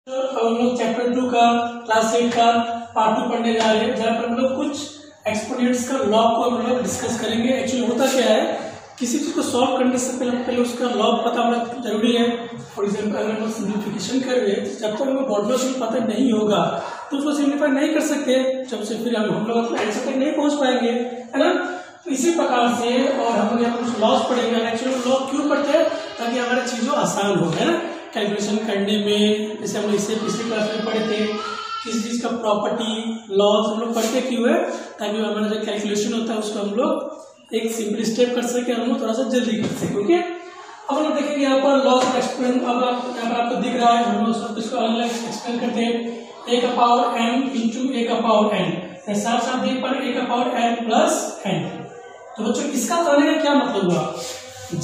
हम लोग चैप्टर 2 का क्लास 8 का पार्ट 2 पढ़ने जा रहे हैं, जहाँ पर हम लोग कुछ एक्सपोनेंट्स का लॉग को हम लोग डिस्कस करेंगे। एक्चुअली होता क्या है, किसी चीज को सॉल्व करने से पहले उसका लॉग पता होना जरूरी है। फॉर एग्जाम्पल अगर हम लोग सिंप्लीफिकेशन कर रहे हैं, जब तक हमें मॉडुलस पता नहीं होगा तो उसको सिंप्लीफाई नहीं कर सकते, जब से फिर हम लोग अपने आंसर तक नहीं पहुंच पाएंगे, है ना। तो इसी प्रकार से और हम लोग यहाँ कुछ लॉस पढ़ेंगे। एक्चुअली लॉग क्यों पढ़ते हैं, ताकि हमारी चीज़ों आसान हो, है ना, कैलकुलेशन करने में। जैसे हम लोग इससे पिछली क्लास में पढ़े थे, किसी चीज़ का प्रॉपर्टी लॉस हम लोग पढ़ते क्यों है, ताकि हमारा जो कैलकुलेशन होता है उसको हम लोग एक सिंपल स्टेप कर सके, हम लोग थोड़ा सा जल्दी कर सके। ओके, अब हम लोग देखेंगे यहाँ पर लॉस का एक्सप्लेन। अब यहाँ पर आपको दिख रहा है, हम लोग सब इसको अलग अलग एक्सप्लेन करते हैं। a का पावर n इंटू a का पावर n, साथ साथ देख पा रहे a का पावर n प्लस n। तो बच्चों इसका करने का क्या मतलब हुआ,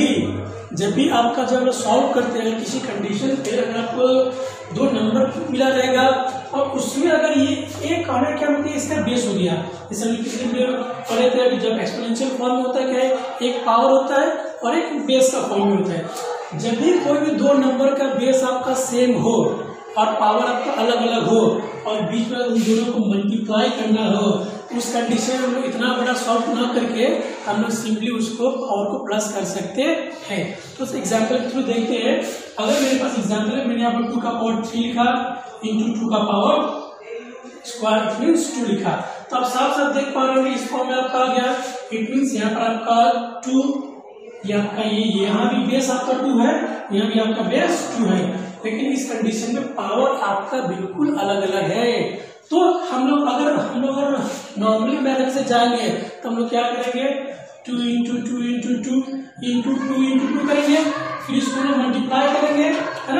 जब भी आपका जब सॉल्व करते हैं किसी कंडीशन पे, अगर आपको दो नंबर मिला रहेगा और उसमें अगर ये एक कहने क्या मतलब इसका बेस हो गया, जैसे हम किसी में पढ़े थे अभी, जब एक्सपोनेंशियल फॉर्म में होता है क्या है, एक पावर होता है और एक बेस का फॉर्म में होता है। जब भी कोई भी दो नंबर का बेस आपका सेम हो और पावर आपका अलग अलग हो और बीच में उन दोनों को मल्टीप्लाई करना हो, उस कंडीशन में हम लोग इतना बड़ा सॉल्व ना करके हम लोग सिंपली उसको पावर को प्लस कर सकते हैं। तो एग्जांपल के थ्रू देखते हैं। अगर मेरे पास एग्जांपल है, मैंने यहाँ पर 2 का पावर 3 लिखा इंटू 2 का पावर स्क्वायर, इट मीन्स 2 लिखा। तो आप साफ साफ देख पा रहे होंगे इस फॉर्म में आपका आ गया, इट मीन्स यहाँ पर आपका 2, ये आपका यहाँ भी बेस आपका 2 है, यहाँ भी आपका बेस 2 है, लेकिन इस कंडीशन में पावर आपका बिल्कुल अलग अलग है। तो हम लोग अगर नॉर्मली मेथड से जाएंगे तो हम लोग क्या करेंगे, 2 इंटू 2 इंटू 2 इंटू 2 इंटू 2 करेंगे, फिर इसको मल्टीप्लाई करेंगे, है ना।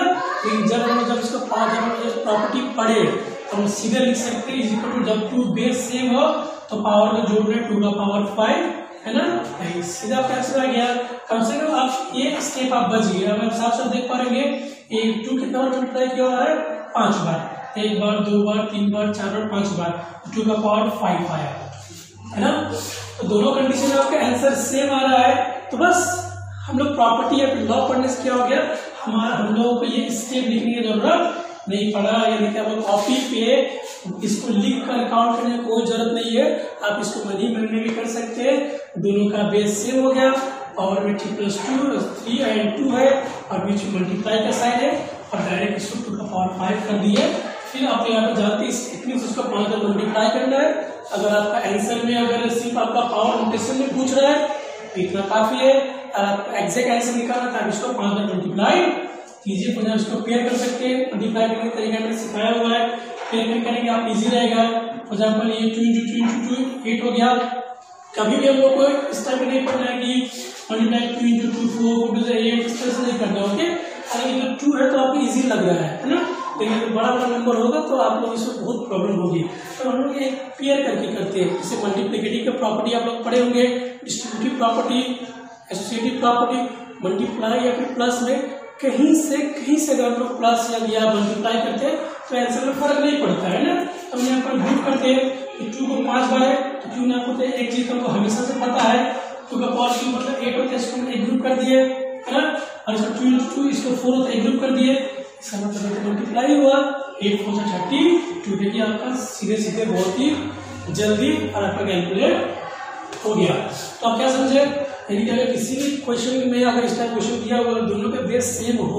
जब इसका प्रॉपर्टी पढ़े तो हम सीधे लिख सकते हैं इक्वल टू, जब 2 बेस सेम हो तो पावर को जोड़ रहे 2 का पावर 5, है ना। सीधा कैंसिल आ गया। कम से कम आप एक स्टेप आप बच गए। अब आप साफ साफ देख पाएंगे, एक 2 कितना बार मल्टीप्लाई किया हुआ है, 5 बार, 1 बार 2 बार 3 बार 4 बार 5 बार, 2 का पावर 5 आया, है ना। तो दोनों कंडीशन में आपका आंसर सेम आ रहा है। तो बस हम लोग प्रॉपर्टी या फिर लॉ पढ़ने से क्या हो गया, हम लोगों को ये स्टेप लिखने की जरूरत नहीं पड़ा, यानी कि आप कॉपी पे इसको लिख कर काउंट करने की कोई जरूरत नहीं है। आप इसको मनी में भी कर सकते हैं, दोनों का बेस सेम हो गया, पावर में 3+2 3 एंड 2 है और बीच में मल्टीप्लाई का साइन है और डायरेक्ट इसको 2 का पावर 5 कर दिए। फिर आप यहाँ पर जानते हैं उसको 5 का मल्टीप्लाई करना है। अगर आपका आंसर में अगर सिर्फ आपका पावर नोटेशन में पूछ रहा है तो इतना काफी है। अगर एग्जैक्ट आंसर निकालना था इसको 5 का मल्टीप्लाई कीजिए, तो उसको पेयर कर सकते हैं। मल्टीप्लाई करने का तरीका मैंने सिखाया हुआ है, पेयर करेंगे आप इजी रहेगा। फॉर एग्जाम्पल ये 2 इंटू 2 इंटू 2 8 हो गया। कभी भी हम लोग को इस टाइप में नहीं पढ़ना है कि मल्टीप्लाई 2 इंटू 2 4 4 8, इस तरह से नहीं करना। ओके, अगर ये 2 है तो आपको इजी लग रहा है ना, लेकिन अगर बड़ा बड़ा नंबर होगा तो आप लोग इसमें बहुत प्रॉब्लम होगी। तो हम लोग एक पेयर करके करते हैं। जैसे मल्टीप्लिकेटिव की प्रॉपर्टी आप लोग पढ़े होंगे, distributive property, associative property, multiply या फिर प्लस में कहीं से अगर हम लोग प्लस या मल्टीप्लाई करते हैं तो आंसर में फर्क नहीं पड़ता है ना। तो हम यहाँ पर ग्रुप करते हैं, 2 को 5 बार है तो क्यों ना होते हैं, एक चीज हमको हमेशा से पता है, 2 का पावर 2 मतलब 8 होता है, इसको एक ग्रुप कर दिए, है ना। और इसको 2 इंटू 2 इसको 4 होता है, एक ग्रुप कर दिए, इसका मतलब मल्टीप्लाई हुआ 8 4 से 32। देखिए आपका सीधे सीधे बहुत ही जल्दी और आपका कैलकुलेट हो गया। तो आप क्या समझे, यानी कि अगर किसी भी क्वेश्चन में अगर इस टाइप क्वेश्चन दिया हुआ दोनों के बेस सेम हो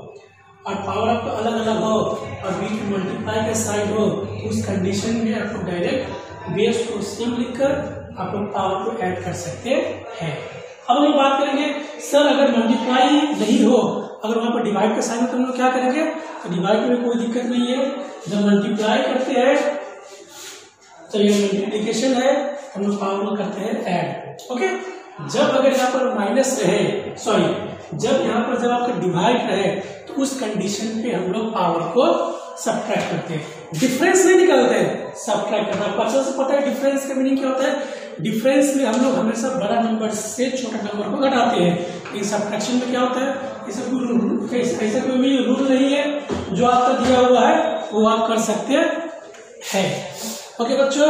और पावर आपको अलग अलग हो और बीच में मल्टीप्लाई का साइन हो, तो उस कंडीशन में आप लोग डायरेक्ट बेस को सेम लिखकर आप लोग पावर को ऐड कर सकते हैं। अब हम लोग बात करेंगे, सर अगर मल्टीप्लाई नहीं हो, अगर वहां पर डिवाइड का साइन हो तो हम लोग क्या करेंगे। तो डिवाइड में कोई दिक्कत नहीं है, जब मल्टीप्लाई करते हैं चलिए मल्टीप्लीकेशन है, हम लोग पावर को करते हैं ऐड। ओके, जब अगर यहाँ पर माइनस रहे, जब यहाँ पर जब आपका डिवाइड रहे तो उस कंडीशन पे हम लोग पावर को सब्ट्रैक्ट करते हैं, डिफरेंस नहीं निकालते हैं, सब्ट्रैक्ट करते हैं। आपको अच्छा से पता है डिफरेंस का मीनिंग क्या होता है। डिफरेंस में हम लोग हमेशा बड़ा नंबर से छोटा नंबर को घटाते हैं, लेकिन सब्ट्रैक्शन में क्या होता है, ऐसा कोई भी रूल नहीं है, जो आपका दिया हुआ है वो आप कर सकते हैं। ओके बच्चों,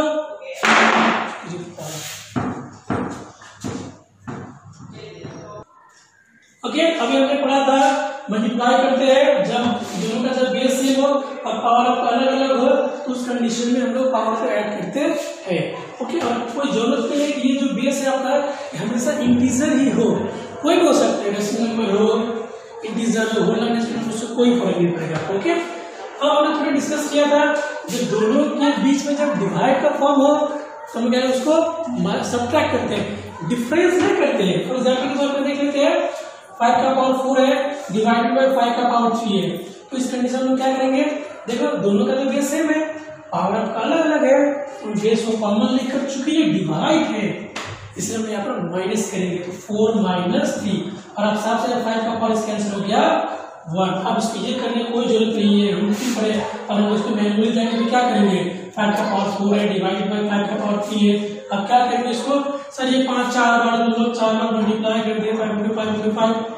ओके, अभी हमने पढ़ा था मल्टीप्लाई करते हैं जब दोनों का जब बेस सेम हो और पावर आपका अलग अलग हो तो उस कंडीशन में हम लोग पावर को ऐड करते हैं। ओके, और कोई जरूरत नहीं है कि ये जो बेस है आपका हमेशा इंटीजर ही हो, कोई भी हो सकता है, डेसिमल नंबर हो, इंटीजर हो, होल नंबर, उससे कोई फर्क नहीं पड़ेगा। ओके, अब हमने थोड़ा डिस्कस किया था जब दोनों के बीच में जब डिवाइड का फॉर्म हो तो हम क्या उसको सबट्रैक्ट करते हैं, डिफरेंस नहीं करते हैं। फॉर एग्जाम्पल के तौर पर देख लेते हैं 5 का पावर 4 है डिवाइडेड बाय 5 का पावर 3 है, तो इस कंडीशन में क्या करेंगे, देखो दोनों का तो बेस सेम है, पावर आपका अलग अलग है, तो बेस को कॉमन लेकर चूंकि ये डिवाइड है इसलिए हम यहाँ पर माइनस करेंगे, तो 4 माइनस 3 और अब साफ से 5 का पावर कैंसिल हो गया 1। अब इसको ये करने की कोई जरूरत नहीं है, रूट की पड़े और हम उसको मैनुअली जाएंगे तो क्या करेंगे, 5 का पावर 4 है डिवाइडेड बाय 5 का पावर 3 है। अब क्या करेंगे इसको, सर ये 5 4 बार मतलब 4 बार मल्टीप्लाई कर दिए 5 × 5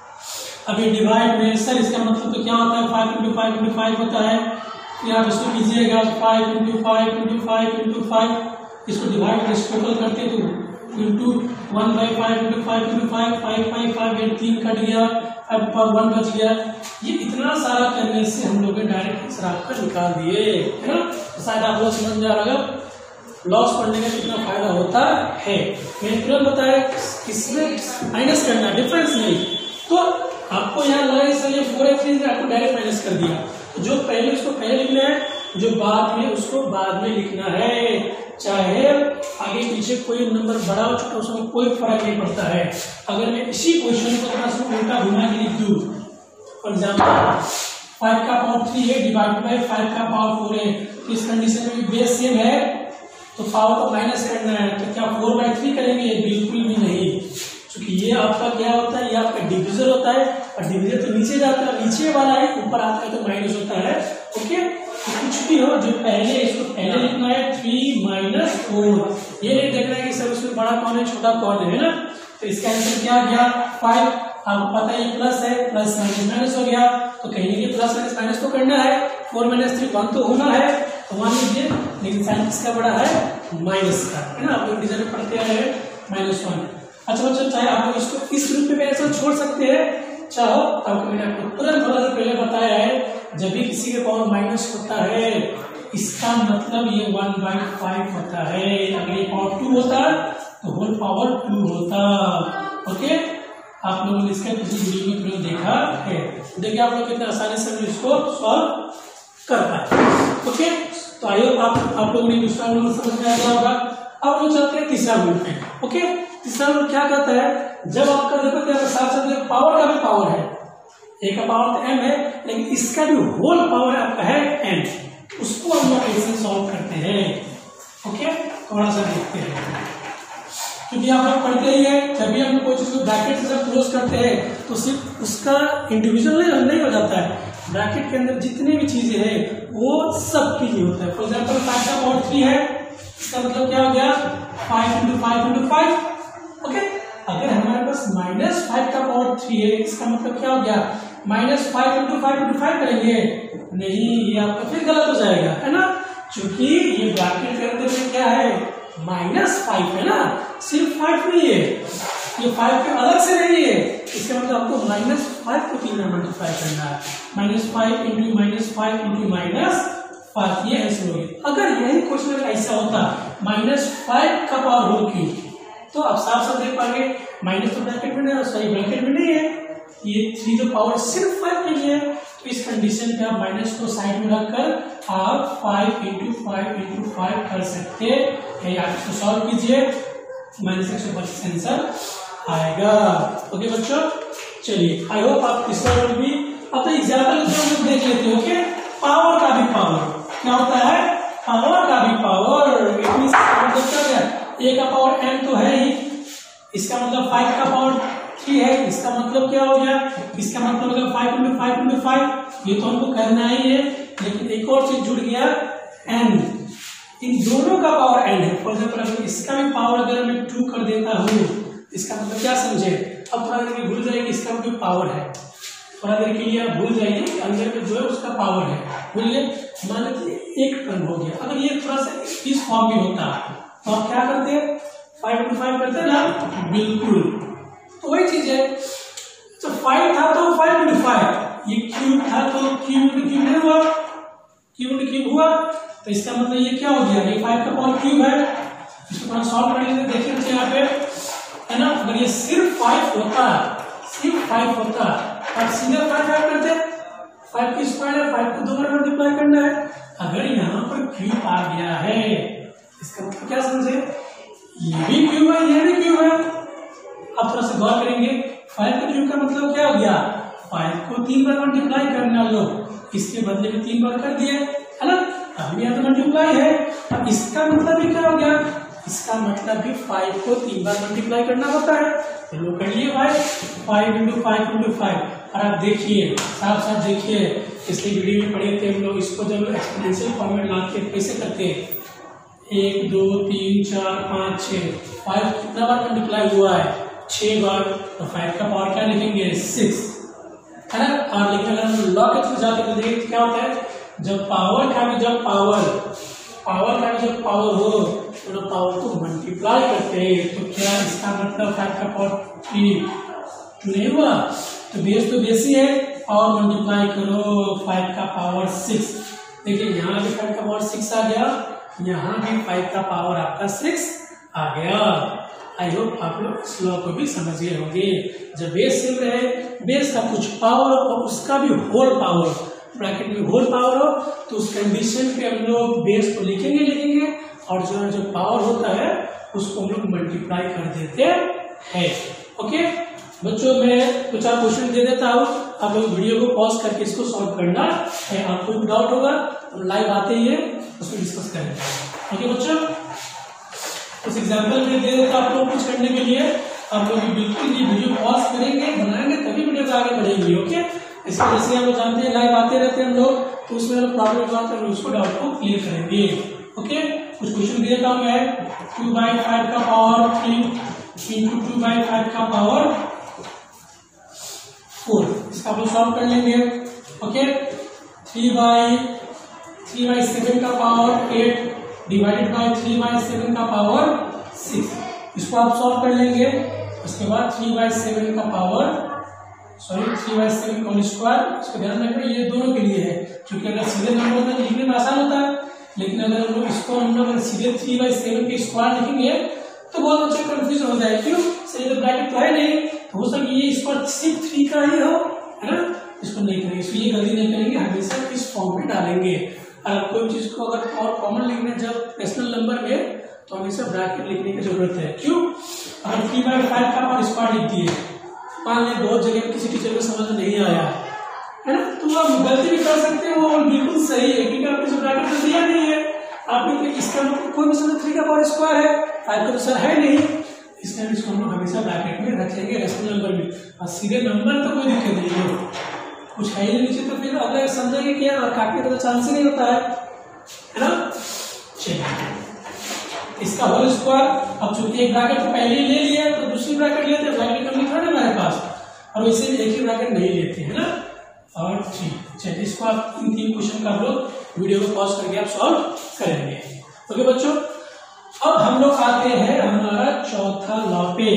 अभी डिवाइड में सर इसका मतलब तो क्या होता है 5 × 5 होता है, फिर आप इसको कीजिएगा 5 × 5 × 5 × 5, इसको डिवाइड टोटल करते तो इंटू 1/5 × 5 × 5 5 5 5 3 कट गया 5/1 बच गया। ये इतना सारा करने से हम लोग ने डायरेक्ट आंसर आपका निकाल दिए, है ना। तो शायद आप लोग समझ में आ रहा है लॉस पढ़ने का कितना फायदा होता है। मैंने तुरंत बताया इसमें माइनस करना, डिफरेंस नहीं, तो आपको यहाँ लगा सर ये 4x आपको डायरेक्ट माइनस कर दिया, तो जो पहले उसको पहले लिखना है, जो बाद में उसको बाद में लिखना है, चाहे आगे पीछे कोई नंबर बड़ा हो छोटा उसमें कोई फर्क नहीं पड़ता है। अगर मैं इसी क्वेश्चन को थोड़ा सा उल्टा घुमा के लिख दूं, फॉर एग्जाम्पल 5 का पावर 3 है डिवाइडेड बाय 5 का पावर 4 है, तो इस कंडीशन में बेस सेम है तो पावर को माइनस करना है, तो क्या 4/3 करेंगे, बिल्कुल भी नहीं, क्योंकि ये आपका क्या होता है, ये आपका डिविजन होता है और डिविजन तो नीचे जाता है, नीचे वाला है ऊपर आता है तो माइनस होता है। ओके, कुछ भी हो जो पहले इसको पहले लिखना है 3 - 4, ये नहीं देखना है कि सब उसमें बड़ा कौन है छोटा कौन है ना। तो इसका आंसर क्या गया 5, आपको पता है ये प्लस है, प्लस माइनस हो गया, तो कहीं ये प्लस माइनस तो करना है, 4 - 3 1 तो होना है, तो मान लीजिए, लेकिन साइन किसका बड़ा है माइनस का, है ना। आप लोग डिजाइन में पढ़ते आए हैं -1। अच्छा बच्चों, चाहे आप लोग इसको इस रूप में आंसर छोड़ सकते हैं, चाहो आपको मैंने आपको तुरंत थोड़ा सा पहले बताया है, जब भी किसी के पावर माइनस होता है इसका मतलब ये 1/5 होता है, अगर ये पावर 2 होता तो होल पावर 2 होता। ओके, आप लोगों ने इसका किसी वीडियो में प्रयोग देखा है, देखिए आप लोग कितने आसानी से इसको सॉल्व कर पाए। ओके, तो आई होप आप लोगों ने दूसरा रूल समझ में आ गया होगा। अब हम चलते हैं तीसरा रूल पे। ओके, तीसरा रूल क्या कहता है, जब आपका देखो क्या साथ साथ पावर का भी पावर है, ए का पावर तो m है, लेकिन इसका भी होल पावर आपका है n, उसको हम लोग कैसे सॉल्व करते हैं। ओके, थोड़ा सा देखते हैं, क्योंकि आप लोग पढ़ते ही है, जब भी हम कोई चीज को ब्रैकेट से जब क्लोज करते हैं तो सिर्फ उसका इंडिविजुअल नहीं हो जाता है, ब्रैकेट के अंदर जितनी भी चीजें हैं वो सब के लिए होता है। फॉर एग्जाम्पल 5 का पावर 3 है, इसका मतलब क्या हो गया 5 × 5 × 5। ओके, अगर हमारे पास -5 का पावर 3 है, इसका मतलब क्या हो गया -5 × 5 × 5 करेंगे, नहीं, ये आपका फिर गलत हो जाएगा, है ना, क्योंकि ये ब्रैकेट के अंदर में क्या है -5 है ना, सिर्फ 5 नहीं है, ये 5 के अलग से नहीं है, इसका मतलब आपको -5 को 3 में मल्टीप्लाई करना है, -5 × -5 × -5, ये ऐसे हो गया। अगर यही क्वेश्चन ऐसा होता -5 का पावर होल क्यूब, तो आप साफ साफ देख पाएंगे माइनस तो ब्रैकेट में नहीं है, सही ब्रैकेट में नहीं है, ये 3 जो पावर सिर्फ 5 के लिए है, तो इस कंडीशन पे आप माइनस को साइड में रखकर आप 5 × 5 × 5 कर सकते हैं। आप इसको सॉल्व कीजिए, -125 आंसर आएगा। ओके बच्चों, चलिए आई होप आप तीसरा रूल भी अब एग्जाम्पल देख लेते हो। ओके, पावर का भी पावर क्या होता है, पावर का भी पावर, ए का पावर n तो है ही, इसका मतलब 5 का पावर 3 है, इसका मतलब क्या हो गया, इसका मतलब अगर 5 × 5 × 5, ये तो हमको करना ही है, लेकिन एक और चीज जुड़ गया n, इन दोनों का पावर n है। फॉर एग्जाम्पल अगर इसका भी पावर अगर मैं 2 कर देता हूँ, इसका मतलब क्या समझे, अब थोड़ा देर भूल जाएगी इसका भी पावर है, थोड़ा देर के लिए आप भूल जाइए कि अंदर में जो है उसका पावर है, बोलिए मान लीजिए 1 टन हो गया, अगर ये थोड़ा सा इस फॉर्म में होता तो आप क्या करते हैं 5 × 5 करते हैं ना, बिल्कुल, तो वही चीज है, तो 5 था तो 5 × 5, ये क्यूब था तो क्यूब इंटू क्यूब नहीं हुआ, क्यूब इंटू क्यूब हुआ, तो इसका मतलब ये क्या हो गया, ये 5 का पावर क्यूब है। इसको थोड़ा सॉल्व कर लेते, देखिए बच्चे यहाँ पे है ना, अगर ये सिर्फ 5 होता, सिर्फ 5 होता अब सीधे 5 ऐड करते, 5 की स्क्वायर है, 5 को 2 बार मल्टीप्लाई करना है। अगर यहाँ पर क्यूब आ गया है इसका मतलब क्या समझे, ये भी क्यूब है ये भी क्यूब है। अब थोड़ा सा गौर करेंगे, 5 का क्यूब का मतलब क्या हो गया, 5 को 3 बार मल्टीप्लाई करना, लो इसके बदले में 3 बार कर दिए है ना, अब यहाँ तो मल्टीप्लाई है। अब इसका मतलब भी क्या हो गया, इसका मतलब भी 5 को 3 बार मल्टीप्लाई करना होता है, तो लो कर लिए भाई 5 इंटू 5 इंटू 5। और आप देखिए साथ साथ देखिए, इसलिए वीडियो में पढ़े थे हम लोग, इसको जब एक्सपोनेंशियल फॉर्मेट लाते कैसे करते हैं, 1 2 3 4 5 6, 5 कितना बार मल्टीप्लाई हुआ है, 6 बार, तो 5 का पावर क्या लिखेंगे 6 है ना। और लेकिन अगर हम लॉ के थ्रू जाते तो देखिए क्या होता है, जब पावर का भी जब पावर हो तो पावर को मल्टीप्लाई करते हैं, तो क्या इसका मतलब 5 का पावर 3 नहीं हुआ, तो बेस तो बेस ही है, पावर मल्टीप्लाई करो 5 का पावर 6। देखिए यहाँ भी 5 का पावर 6 आ गया, यहाँ भी 5 का पावर आपका 6 आ गया। आई होप आप लोग इस लॉ को भी समझ गए होंगे, जब बेस सेम रहे, बेस का कुछ पावर और उसका भी होल पावर, ब्रैकेट में होल पावर हो, तो उस कंडीशन पे हम लोग बेस को लिखेंगे और जो पावर होता है उसको हम लोग मल्टीप्लाई कर देते हैं। ओके बच्चों, मैं 2-4 क्वेश्चन दे देता हूँ, आप लोग वीडियो को पॉज करके इसको सॉल्व करना है। आपको कोई डाउट होगा तो लाइव आते ही है उसको डिस्कस करेंगे। ओके बच्चों, उस एग्जाम्पल में दे देता आप लोग कुछ करने के लिए, आप लोग बिल्कुल ये वीडियो पॉज करेंगे, बनाएंगे तभी वीडियो को आगे बढ़ेंगे। ओके, इस वजह से हम लोग जानते हैं लाइव आते रहते हैं हम लोग, तो उसमें अगर प्रॉब्लम हुआ तो उसको डाउट को क्लियर करेंगे। ओके, कुछ क्वेश्चन दे देता हूँ मैं, 2/5 का पावर 3 इंटू 2/5 का पावर 4, इसका आप लोग सॉल्व कर लेंगे। ओके, 3/7 का पावर 8 डिवाइडेड बाय 3/7 का पावर 6, इसको आप सॉल्व कर लेंगे। उसके बाद 3/7 का पावर 3/7 होल स्क्वायर, इसको ध्यान रखना ये दोनों के लिए है, क्योंकि अगर सीधे नंबर होता है लिखने में आसान होता है, लेकिन अगर हम लोग इसको हम लोग सीधे 3/7 के स्क्वायर लिखेंगे तो बहुत अच्छे कंफ्यूजन हो जाए, क्यों, सही तो ब्रैकेट तो है नहीं, तो हो सकता है ये स्क्वायर सिर्फ 3 का ही हो, है ना, इसको नहीं करेंगे, इसको ये गलती नहीं करेंगे, हमेशा इस फॉर्म में डालेंगे। अगर कोई चीज को अगर और कॉमन लिखना है जब रेशनल नंबर में, तो हमेशा ब्रैकेट लिखने की जरूरत है। क्यों, अगर 3/5 का पावर स्क्वायर लिख दिए, मान लें बहुत जगह किसी टीचर को समझ नहीं आया है ना, तो आप गलती भी कर सकते हो और बिल्कुल सही है, क्योंकि आपने जो ब्रैकेट तो दिया नहीं है, आपने तो इसका कोई भी समझ 3 का पावर स्क्वायर है, 5 का तो सर है नहीं, इसलिए इसको हम लोग हमेशा ब्रैकेट में रखेंगे रेशनल नंबर में। और सीधे नंबर तो कोई दिक्कत नहीं है, कुछ है ही नीचे, तो फिर अगर समझेंगे क्या और काटने का तो चांस ही नहीं होता है ना। चलिए, इसका होल स्क्वायर, अब चूंकि एक ब्रैकेट तो पहले ही ले लिया है तो दूसरी ब्रैकेट लेते हैं, ब्रैकेट कम लिखा है हमारे पास, और वैसे एक ही ब्रैकेट नहीं लेते हैं ना। और ठीक, चलिए इसको आप इन 3 क्वेश्चन का आप लोग वीडियो को पॉज करके आप सॉल्व करेंगे। ओके बच्चों, अब हम लोग आते हैं हमारा चौथा लॉ पे।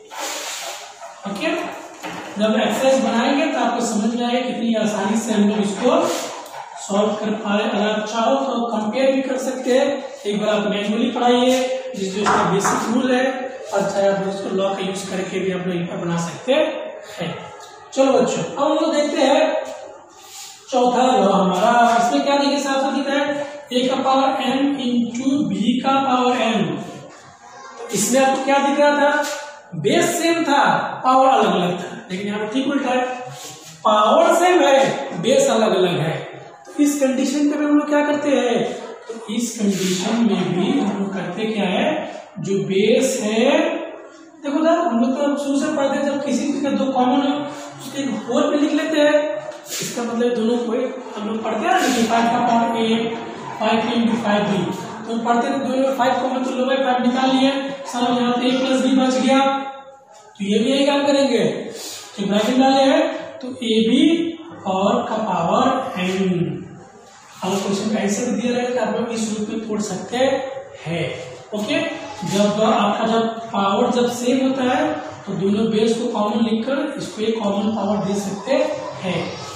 ओके, जब एक्सरसाइज बनाएंगे तो आपको समझ में आएगा कितनी आसानी से हम लोग इसको सॉल्व कर पा रहे। अगर आप चाहो तो कंपेयर भी कर सकते हैं, एक बार आप मैनुअली पढ़ाइए जिसमें उसका बेसिक रूल है, और चाहे आप उसको लॉ का यूज करके भी आप लोग एक बना सकते हैं। चलो बच्चों, अब हम लोग देखते हैं चौथा लॉ हमारा, इसमें क्या देखिए साफ साफ दिखता है, a का पावर n इंटू b का पावर n। इसमें आपको क्या दिख रहा था, बेस सेम था, पावर अलग अलग था, लेकिन यहाँ पर ठीक उल्टा है, पावर सेम है, बेस अलग अलग है। तो इस कंडीशन पे हम लोग क्या करते हैं, तो इस कंडीशन में भी हम लोग करते क्या है, जो बेस है, देखो ना हम लोग तो शुरू से पढ़ते हैं, जब किसी चीज का 2 कॉमन हो उसके एक होल पे लिख लेते हैं, इसका मतलब दोनों को हम लोग पढ़ते हैं ना, 5 का पावर a 5 इंटू 5b, तो पढ़ते थे दोनों 5 कॉमन, तो लोग 5 निकाल लिए, सब यहाँ पे a प्लस b बच गया, तो ये भी यही काम करेंगे, तो ब्रैकेट डाले हैं तो ab और का पावर n। अब क्वेश्चन का आंसर दिया रहेगा, आप लोग इस रूप में पढ़ सकते हैं। ओके, जब आपका जब पावर जब सेम होता है तो दोनों बेस को कॉमन लिखकर इसको एक कॉमन पावर दे सकते हैं।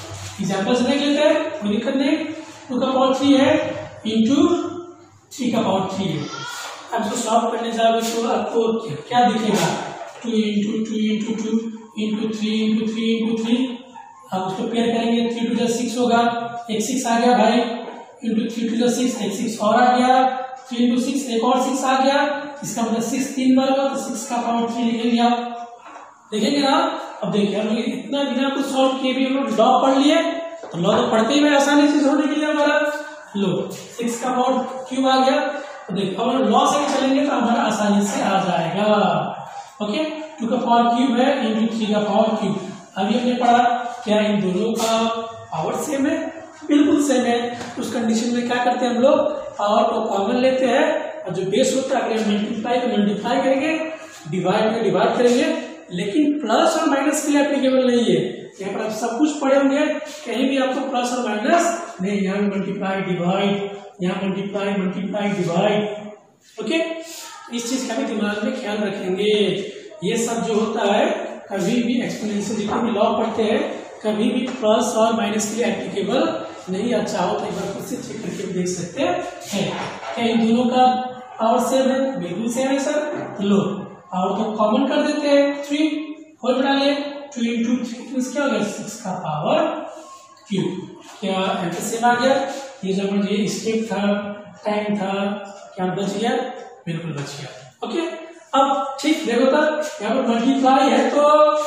एग्जाम्पल से देख लेते हैं, कोई दिक्कत नहीं। 2 का पावर 3 है इंटू 3 का पावर 3 है। अब इसको सॉल्व करने जाओगे तो आपको क्या दिखेगा, 2 into 2 into 2 into 3 into 3 into 3। अब उसको पेयर करेंगे, 3 टू 6 होगा, एक 6 आ गया भाई, इंटू 3 टू 6, एक 6 और आ गया, 3 इंटू 6 एक और 6 आ गया, इसका मतलब 6 3 बार होगा, तो 6 का पावर 3 लिखेंगे आप, देखेंगे ना। अब देखिए हम लोग इतना बिना कुछ सॉल्व किए भी हम लोग लॉ पढ़ लिए, तो लॉ तो पढ़ते ही में आसानी से होने के लिए हमारा लो 6 का पावर क्यूब आ गया। तो देखो अब लॉ से चलेंगे तो हमारा आसानी से आ जाएगा। ओके, 2 का पावर क्यूब है इंटू 3 का पावर क्यूब। अभी हमने पढ़ा क्या इन दोनों का पावर सेम है, बिल्कुल सेम है। उस कंडीशन में क्या करते हैं हम लोग, पावर को कॉमन लेते हैं और जो बेस होता है अगर मल्टीप्लाई तो मल्टीप्लाई करेंगे, डिवाइड में डिवाइड करेंगे, लेकिन प्लस और माइनस के लिए एप्लीकेबल नहीं है। यहाँ पर आप सब कुछ पढ़े होंगे, कहीं भी आपको प्लस और माइनस नहीं, यहाँ मल्टीप्लाई डिवाइड, यहाँ मल्टीप्लाई मल्टीप्लाई डिवाइड। ओके, इस चीज का भी दिमाग में ख्याल रखेंगे। ये सब जो होता है कभी भी एक्सपोनेंशियल जितने भी लॉ पढ़ते हैं कभी भी प्लस और माइनस के लिए एप्लीकेबल नहीं। अच्छा हो तो एक बार खुद से चेक करके देख सकते हैं। क्या इन दोनों का पावर सेम है, बिल्कुल सेम है सर। लो पावर तो कॉमन कर देते हैं, 3 होल बना ले, 2 इंटू 3 क्या हो गया, 6 का पावर क्यूब। क्या आंसर सेम आ गया। ये जो मुझे स्टेप था, टाइम था, क्या बच गया, बिल्कुल बच गया। ओके, अब ठीक देखो तो यहाँ पर मल्टीप्लाई है तो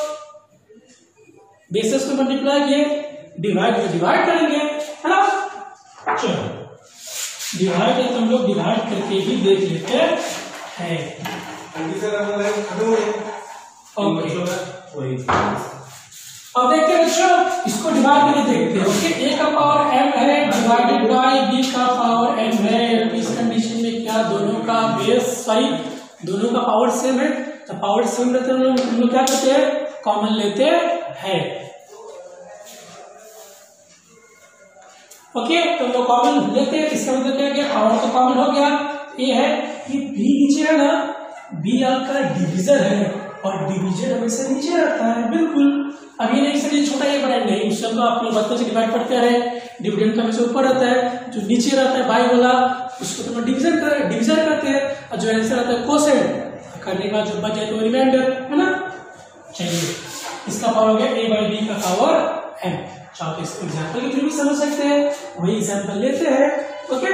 बेसिस को मल्टीप्लाई किए, डिवाइड को डिवाइड करेंगे, है ना। चलो डिवाइड है तो हम लोग डिवाइड करके ही देख लेते हैं। अब देखते हैं बच्चों, इसको डिवाइड करके देखते हैं। ओके, ए का पावर m है डिवाइडेड बाय b का पावर m है। तो इस कंडीशन में क्या दोनों का बेस सही, दोनों का पावर सेम है, तो पावर सेम रहते हैं हम लोग क्या करते हैं, कॉमन लेते हैं। ओके, तो वो कॉमन लेते हैं, इसका मतलब क्या गया, पावर तो कॉमन हो गया। ये है कि b नीचे है ना, b आपका डिविजन है और डिवीजन हमेशा नीचे रहता है, बिल्कुल। अब ये नहीं सर ये छोटा ये बड़ा नहीं, उससे तो आप लोग बच्चों से डिवाइड पढ़ते रहे, डिविडेंड का हमेशा ऊपर रहता है, जो नीचे रहता है बाई वाला उसको तो डिवीजन करते हैं, और जो आंसर आता है कोसेंट करने का जो बच जाए तो रिमाइंडर, है ना। चलिए इसका पावर हो गया a बाई b का पावर m। चाहो इस एग्जाम्पल के थ्रू भी समझ सकते हैं, वही एग्जाम्पल लेते हैं। ओके,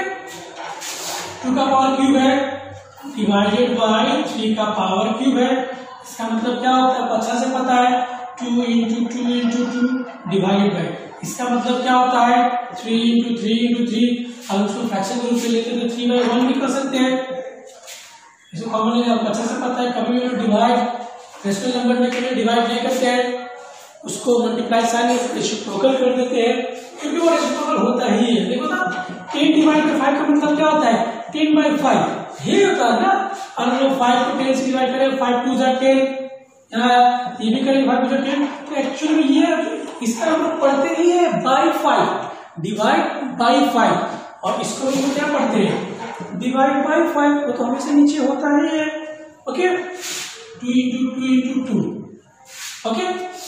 2 का पावर क्यूब है डिवाइडेड बाई 3 का पावर क्यूब है। इसका मतलब क्या होता है, अच्छा से पता है, 2 इंटू 2 इंटू 2 डिवाइडेड बाई, इसका मतलब क्या होता है 3 इंटू 3 इंटू 3। अब उसको फ्रैक्शन के रूप में लेते हैं तो 3/1 भी कर सकते हैं, इसको कॉमन लेते हैं, अच्छा से पता है। कभी भी डिवाइड रेशनल नंबर में कभी डिवाइड नहीं करते हैं, उसको मल्टीप्लाई साइन रेसिप्रोकल कर देते हैं, क्योंकि वो रेसिप्रोकल होता ही है। देखो ना 10 डिवाइड बाई 5 का मतलब क्या होता है 10/5 ये होता है ना। और लोग 5 को 10 से डिवाइड करें, 5 2 जा 10, ये भी करेंगे 5 2 जा 10। तो एक्चुअली में ये इसका हम लोग पढ़ते ही है बाई 5, डिवाइड बाई 5, और इसको हम लोग क्या पढ़ते हैं डिवाइड बाई 5, वो तो हमेशा नीचे होता ही है। Okay, 2 into 2 into 2, okay,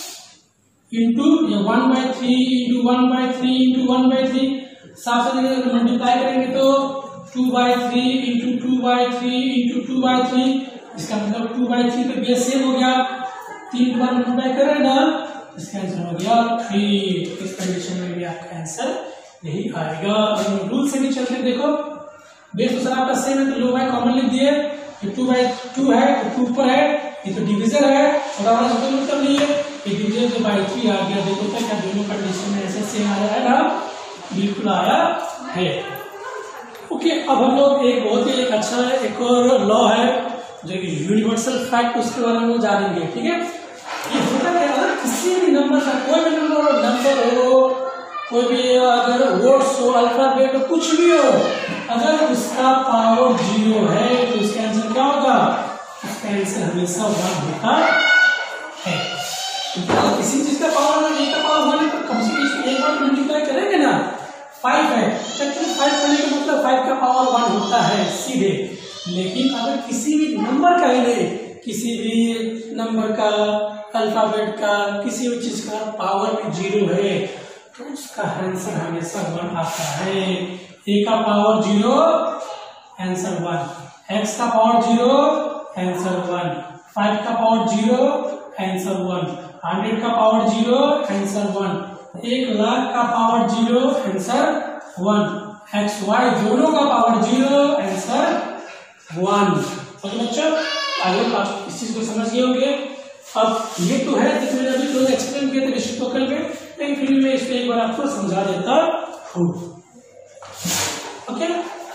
into 1/3 into 1/3 into 1/3, साथ साथ मल्टीप्लाई करेंगे तो 2/3 इंटू 2/3 इंटू 2/3, इसका मतलब 2/3 पे बेस सेम हो गया, 3 बार मल्टीप्लाई करें ना, इसका आंसर हो गया 3। इस कंडीशन में भी आपका आंसर यही आएगा। रूल से भी चलते देखो, बेस तो सर आपका सेम है तो लो बाय कॉमन लिख दिए, 2/2 है तो 2 ऊपर है, ये तो डिवीजन है और हमारा कोई मतलब नहीं है, ये डिवीजन तो बाई 3 आ गया। देखो तो क्या दोनों कंडीशन में ऐसे सेम आया है ना, बिल्कुल आया है। ओके, अब हम लोग एक बहुत ही अच्छा एक और लॉ है जो यूनिवर्सल फैक्ट, उसके बारे में जानेंगे। ठीक है, ये होता है अगर किसी भी नंबर का कोई भी नंबर हो, कोई भी अगर वर्ड्स हो, अल्फाबेट हो, कुछ भी हो, अगर उसका पावर 0 है तो उसका आंसर क्या होगा, उसका आंसर हमेशा 1 होता है। तो किसी चीज का पावर अगर 1 का पावर 1 है तो कम से कम एक बार मल्टीप्लाई करेंगे ना, 5 है तो 5 करने का मतलब 5 का पावर 1 होता है सीधे। लेकिन अगर किसी भी नंबर का ही नहीं, किसी भी नंबर का, अल्फाबेट का, किसी भी चीज का पावर में 0 है तो उसका आंसर हमेशा 1 आता है। a का पावर 0 आंसर 1, x का पावर 0 आंसर 1, 5 का पावर 0 आंसर 1, 100 का पावर 0 आंसर 1, 1 लाख का पावर 0 आंसर 1, x y दोनों का पावर 0 आंसर 1। ओके बच्चों, आगे आप इस चीज को समझ गए होंगे। अब ये तो है जैसे मैंने अभी तो एक्सप्लेन किया था रेसिप्रोकल में, लेकिन फिर मैं इसको एक बार आपको समझा देता हूँ। ओके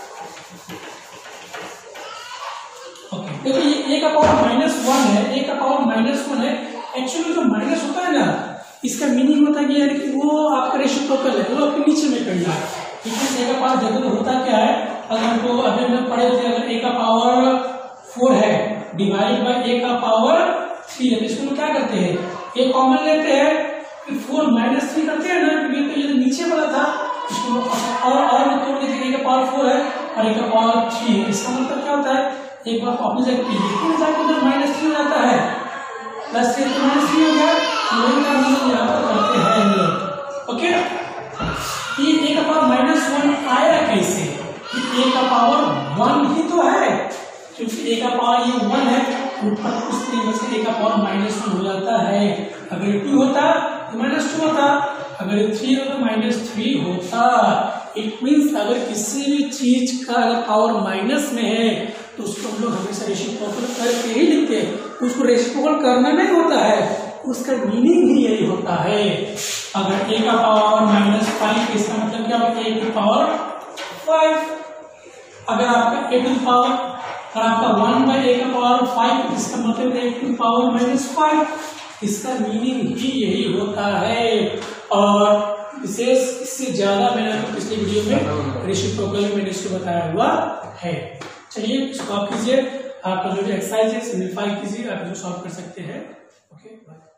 देखिए ये a का पावर -1 है, a का पावर -1 है। एक्चुअली जो माइनस होता है ना, इसका मीनिंग होता है कि यार कि वो आपका रेसिप्रोकल है, वो आपके नीचे में करना है। ठीक है, a का पावर देखो तो होता क्या है, अगर हमको अभी हमने पढ़े थे, अगर a का पावर 4 है डिवाइड बाय a का पावर 3 है, इसको क्या करते हैं, a कॉमन लेते हैं, फिर 4 -3 करते हैं ना, क्योंकि तो ये नीचे वाला था, इसको और तोड़ देते हैं, a का पावर 4 है और a का पावर 3 है। इसका मतलब क्या होता है, एक बार कॉपी जाकर उधर -3 हो जाता है, +3 तो -3 हो गया, वही का मतलब यहाँ पर करते हैं हम लोग। ओके, ये a का पावर -1 आया कैसे, कि a का पावर 1 ही तो है, क्योंकि a का पावर ये 1 है, ऊपर उस तरीके से a का पावर -1 हो जाता है। अगर 2 होता तो -2 होता, अगर 3 होता तो -3 होता। इट मींस अगर किसी भी चीज का अगर पावर माइनस में है तो उसको हम लोग हमेशा रेसिप्रोकल करके ही लिखते हैं, उसको रेसिप्रोकल करना नहीं होता है, उसका मीनिंग ही यही होता है। अगर a का पावर -5 इसका मतलब क्या होता है, a की पावर 5। अगर आपका a टू पावर, अगर आपका 1/a का पावर 5 इसका मतलब है a टू पावर -5, इसका मीनिंग ही यही होता है। और विशेष इससे ज्यादा मैंने आपको पिछले वीडियो में रेसिप्रोकल में मैंने इसको बताया हुआ है। चलिए इसको आप कीजिए, आपका जो एक्सरसाइज है सिंप्लीफाई कीजिए, आप जो सॉल्व कर सकते हैं। ओके।